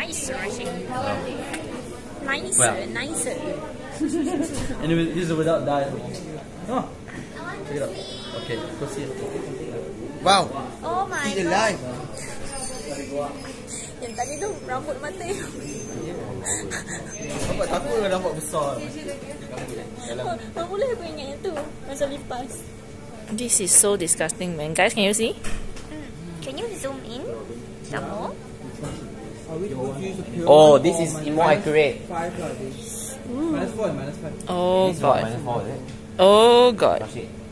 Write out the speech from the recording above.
nice, Rashid. Nice, Well. nicer. Anyway, this is without dye. Oh, check it out. Okay, go see it. Wow. Oh my Still god. alive. Yang tadi tu rambut mata yang Nampak takut dengan nampak besar. boleh aku ingat yang tu masa lipas. This is so disgusting, man. Guys, can you see? Can you zoom in some more? Oh, this is more accurate. -5 lah. -4 -5. Oh This is not god. -4, is it? Oh god. Rashid.